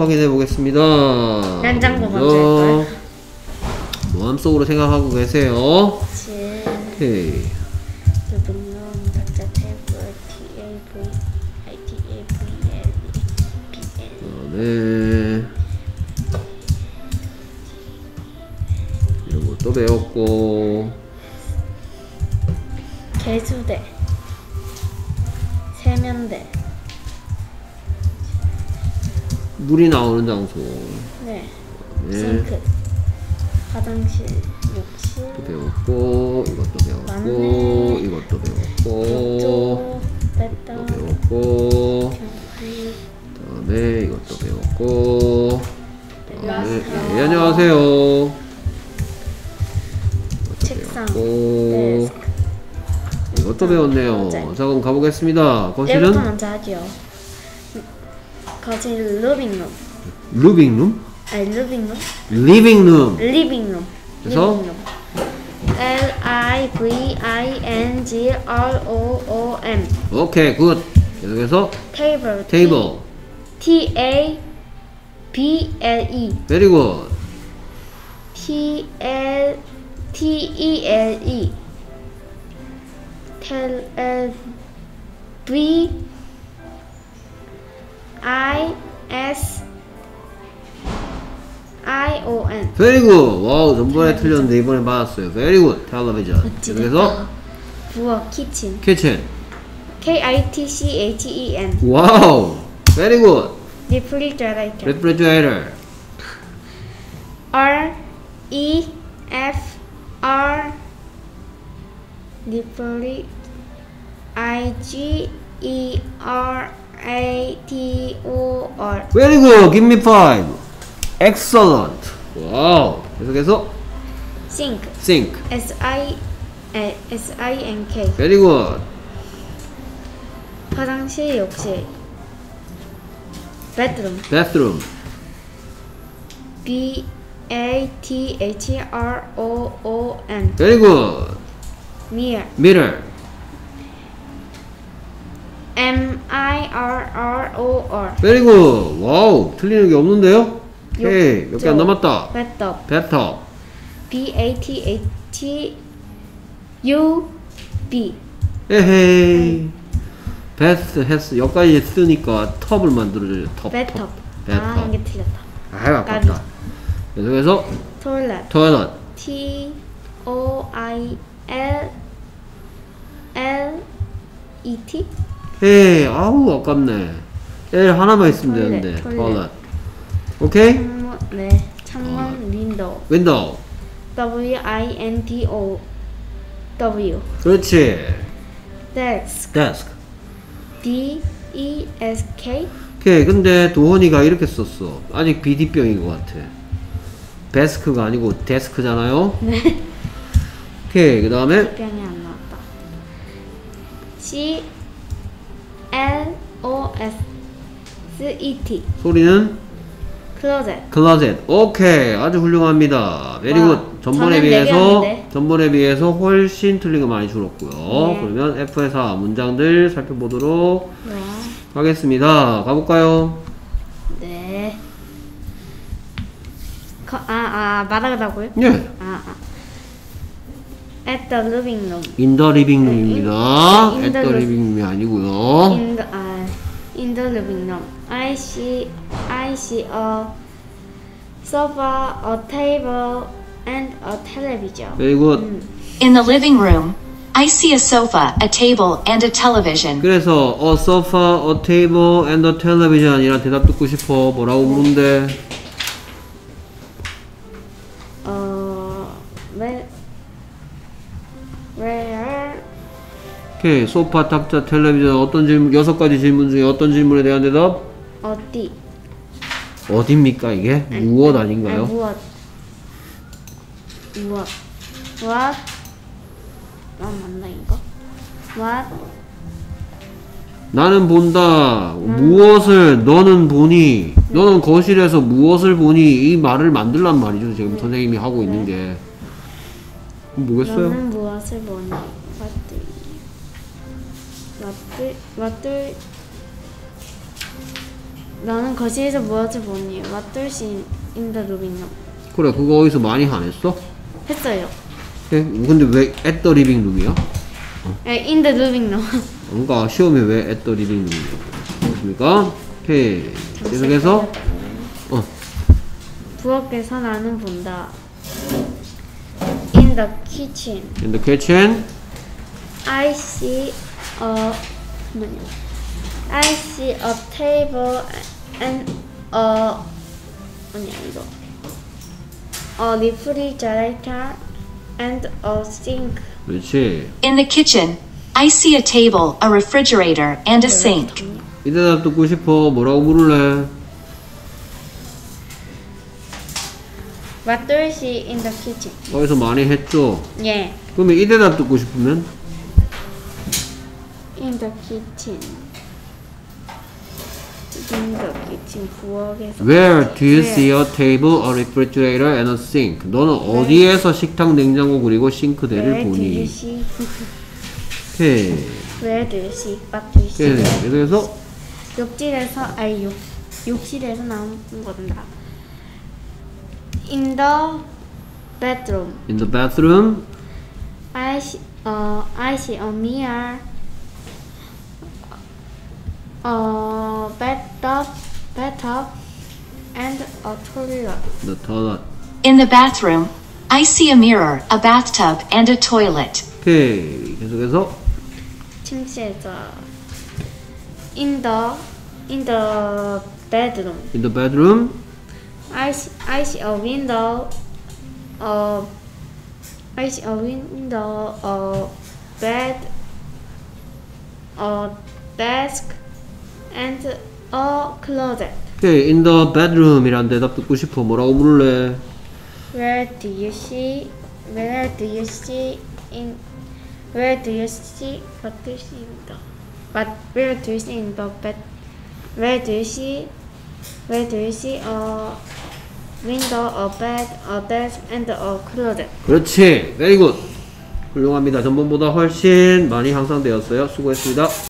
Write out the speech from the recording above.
확인해 보겠습니다. 냉장고 먼저 할까요? 마음속으로 생각하고 계세요. 오케이. 네. 이런 것도 배웠고. 개수대, 세면대. 물이 나오는 장소. 네. 네. 싱크, 화장실, 욕실. 또 배웠고, 이것도 배웠고, 이것도 배웠고, 욕조, 이것도 배웠고, 그다음에 이것도 배웠고. 네, 안녕하세요. 책상, 배웠고, 데스크. 이것도 배웠네요. 자, 그럼 가보겠습니다. 거실은? 얘부터 먼저 하죠. 거실 리빙룸. 루빙룸? 아니 리빙룸? 리빙룸. 리빙룸. 그래서? Livingroom. 오케이, 굿. 계속해서 테이블. 테이블. Table. Very good. Tele. Television. Very good. 와우, 전번에 틀렸는데 이번에 맞았어요. Very good. 텔레비전. 계속해서 부엌 키친. kitchen. KITCHEN. 와우. Very good. Refrigerator. Refrigerator. REFR. IGERATOR. Very good. Give me 5. Excellent. 와우. 계속해서 Sink. sink. SINK. Very good. 화장실, 욕실. Bedroom. Bathroom. BATHROOM. Very good. Mirror. Mirror. MIRROR. Very good. 와우. 틀리는 게 없는데요? 오케이. 몇 개 안 남았다. Bathtub. Bathtub. BATHUB. 에헤이. 베스트 했어. 여기까지 쓰니까 텁을 만들어줘요. 텁. Bathtub. Bathtub. 이게 틀렸다. 아유, 아깝다. 계속해서 Toilet. toilet. TOILLET. 에이, 아우, 아깝네. L 하나만 있으면 되는데. toilet. 오케이? 창문, 네. 창문, window. window. WINDOW. 그렇지. Desk. desk. DESK. 오케이. 근데 도원이가 이렇게 썼어. 아직 BD병인 것 같아. 데스크가 아니고 데스크잖아요? 네. 오케이. 그 다음에 병이 안 나왔다. CLOSET. 소리는 Closet. 클로젯. 오케이. 아주 훌륭합니다. 베리 와, 굿. 저는 네 개였는데. 전번에 비해서 훨씬 틀린 거 많이 줄었고요. 네. 그러면 F에서 문장들 살펴보도록 네. 하겠습니다. 가볼까요? 네. 말하라고요? 예. At the living room. In the living room입니다. in At the the living room이 아니고요. In the living room. I see a sofa, a table, and a television. Very good. In the living room, I see a sofa, a table, and a television. 그래서 a sofa, a table, and a television 이란 대답 듣고 싶어. 뭐라고 물은데? Where? 오케이. 소파, 탁자, 텔레비전 어떤 질문 6가지 질문 중에 어떤 질문에 대한 대답? 어디? 어딥니까 이게? 무엇 아닌가요? 무엇? What? 맞나 이거? What? 나는 본다. 무엇을 너는 보니? 너는 거실에서 무엇을 보니? 이 말을 만들란 말이죠. 지금 선생님이 하고 있는 게. 뭐겠어요? 너는 무엇을 보니? 너는 거실에서 무엇을 보니? What do you see in the living room? 그래, 그거 어디서 많이 안 했어? 했어요. 예? 근데 왜 at the living room이야? In the living room. 뭔가 시험에 왜 at the living room이야? 그렇습니까? 오케이. 계속해서 부엌에서 나는 본다. In the kitchen, in the kitchen. I see I see a table and a refrigerator and a sink. 그렇지. In the kitchen, I see a table, a refrigerator, and a sink. 이 대답 듣고 싶어. 뭐라고 물을래? What do you see in the kitchen? 어디서 많이 했죠? 예. 그러면 이 대답 듣고 싶으면 In the kitchen. In the kitchen. 부엌에서. Where do you see a table, a refrigerator, and a sink? 너는 어디에서 식탁, 냉장고 그리고 싱크대를 Where do you 보니? see? 오케이. Where do you see? What do you see? 오케이. 그래서 욕실에서 나온 거다. In the bedroom, in the bathroom. I see a mirror, a bathtub, and a toilet. The toilet. In the bathroom, I see a mirror, a bathtub, and a toilet. 오케이. 계속해서 침실에서 in the bedroom, in the bedroom. I see a window, a bed, a desk, and a closet. 오케이. in the bedroom이란 대답 듣고 싶어. 뭐라고 물을래? Where do you see what do you see in the where do you see in the bed? Where do you see a window, a bed, a desk, and a closet? 그렇지. very good. 훌륭합니다. 전번보다 훨씬 많이 향상되었어요. 수고했습니다.